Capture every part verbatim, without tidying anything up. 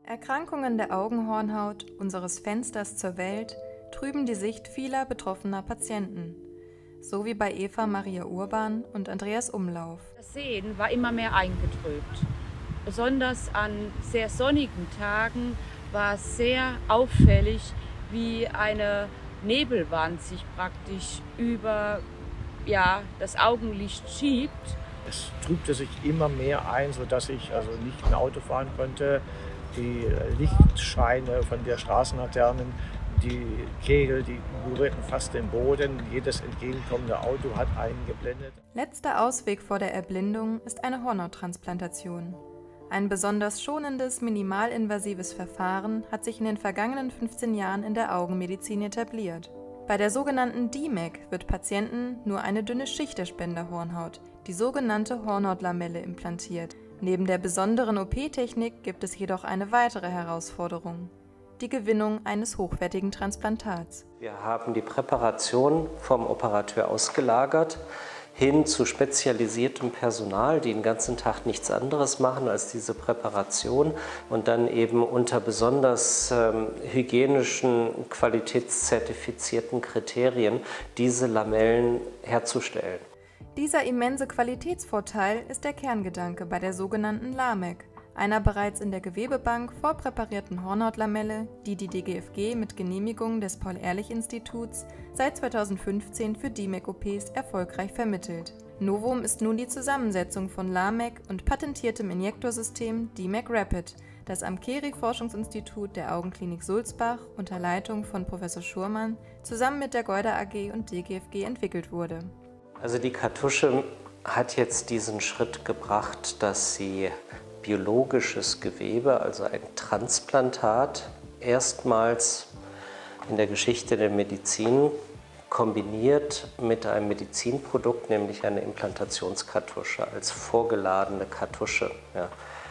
Erkrankungen der Augenhornhaut, unseres Fensters zur Welt, trüben die Sicht vieler betroffener Patienten. So wie bei Eva Maria Urban und Andreas Umlauf. Das Sehen war immer mehr eingetrübt. Besonders an sehr sonnigen Tagen war es sehr auffällig, wie eine Nebelwand sich praktisch über ja, das Augenlicht schiebt. Es trübte sich immer mehr ein, sodass ich also nicht mehr Auto fahren konnte. Die Lichtscheine von der Straßenlaternen, die Kegel, die berührten fast den Boden. Jedes entgegenkommende Auto hat einen geblendet. Letzter Ausweg vor der Erblindung ist eine Hornhauttransplantation. Ein besonders schonendes, minimalinvasives Verfahren hat sich in den vergangenen fünfzehn Jahren in der Augenmedizin etabliert. Bei der sogenannten D M E C wird Patienten nur eine dünne Schicht der Spenderhornhaut, die sogenannte Hornhautlamelle, implantiert. Neben der besonderen O P-Technik gibt es jedoch eine weitere Herausforderung: die Gewinnung eines hochwertigen Transplantats. Wir haben die Präparation vom Operateur ausgelagert hin zu spezialisiertem Personal, die den ganzen Tag nichts anderes machen als diese Präparation und dann eben unter besonders ähm, hygienischen, qualitätszertifizierten Kriterien diese Lamellen herzustellen. Dieser immense Qualitätsvorteil ist der Kerngedanke bei der sogenannten L A M E C, einer bereits in der Gewebebank vorpräparierten Hornhautlamelle, die die D G F G mit Genehmigung des Paul-Ehrlich-Instituts seit zweitausendfünfzehn für D M E C-O Ps erfolgreich vermittelt. Novum ist nun die Zusammensetzung von L A M E C und patentiertem Injektorsystem D M E C Rapid, das am Keri-Forschungsinstitut der Augenklinik Sulzbach unter Leitung von Professor Schurmann zusammen mit der Goida A G und D G F G entwickelt wurde. Also die Kartusche hat jetzt diesen Schritt gebracht, dass sie biologisches Gewebe, also ein Transplantat, erstmals in der Geschichte der Medizin kombiniert mit einem Medizinprodukt, nämlich einer Implantationskartusche als vorgeladene Kartusche. Ja.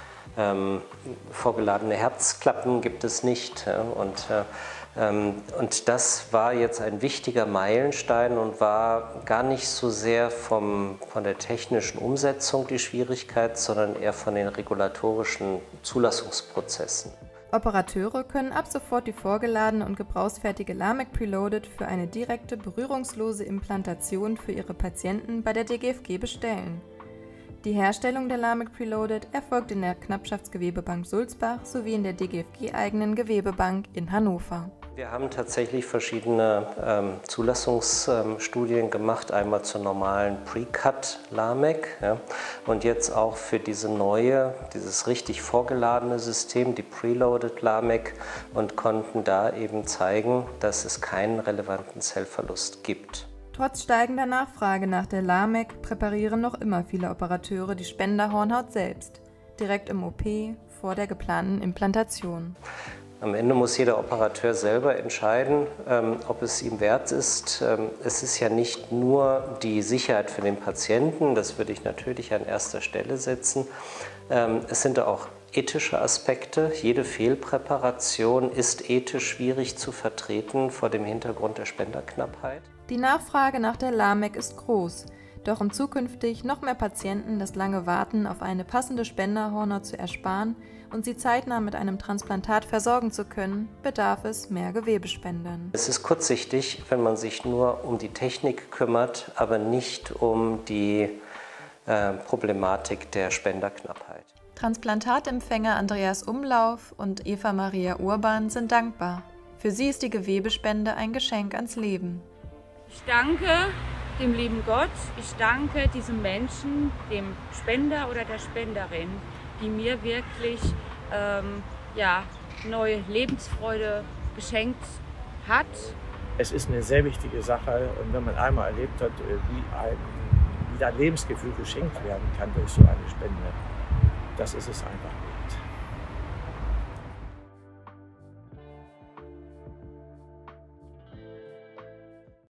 Ähm, vorgeladene Herzklappen gibt es nicht. Ja, und, äh, ähm, und das war jetzt ein wichtiger Meilenstein und war gar nicht so sehr vom, von der technischen Umsetzung die Schwierigkeit, sondern eher von den regulatorischen Zulassungsprozessen. Operateure können ab sofort die vorgeladene und gebrauchsfertige L A M E C Preloaded für eine direkte, berührungslose Implantation für ihre Patienten bei der D G F G bestellen. Die Herstellung der L A M E C Preloaded erfolgt in der Knappschaftsgewebebank Sulzbach sowie in der D G F G-eigenen Gewebebank in Hannover. Wir haben tatsächlich verschiedene ähm, Zulassungsstudien ähm, gemacht, einmal zur normalen Pre-Cut L A M E C, ja, und jetzt auch für diese neue, dieses richtig vorgeladene System, die Preloaded L A M E C, und konnten da eben zeigen, dass es keinen relevanten Zellverlust gibt. Trotz steigender Nachfrage nach der L A M E C präparieren noch immer viele Operateure die Spenderhornhaut selbst, direkt im O P, vor der geplanten Implantation. Am Ende muss jeder Operateur selber entscheiden, ähm, ob es ihm wert ist. Ähm, es ist ja nicht nur die Sicherheit für den Patienten, das würde ich natürlich an erster Stelle setzen. Ähm, es sind auch ethische Aspekte. Jede Fehlpräparation ist ethisch schwierig zu vertreten vor dem Hintergrund der Spenderknappheit. Die Nachfrage nach der L A M E C ist groß, doch um zukünftig noch mehr Patienten das lange Warten auf eine passende Spenderhornhaut zu ersparen und sie zeitnah mit einem Transplantat versorgen zu können, bedarf es mehr Gewebespendern. Es ist kurzsichtig, wenn man sich nur um die Technik kümmert, aber nicht um die äh, Problematik der Spenderknappheit. Transplantatempfänger Andreas Umlauf und Eva Maria Urban sind dankbar. Für sie ist die Gewebespende ein Geschenk ans Leben. Ich danke dem lieben Gott, ich danke diesem Menschen, dem Spender oder der Spenderin, die mir wirklich ähm, ja, neue Lebensfreude geschenkt hat. Es ist eine sehr wichtige Sache, und wenn man einmal erlebt hat, wie ein, wie ein Lebensgefühl geschenkt werden kann durch so eine Spende, das ist es einfach.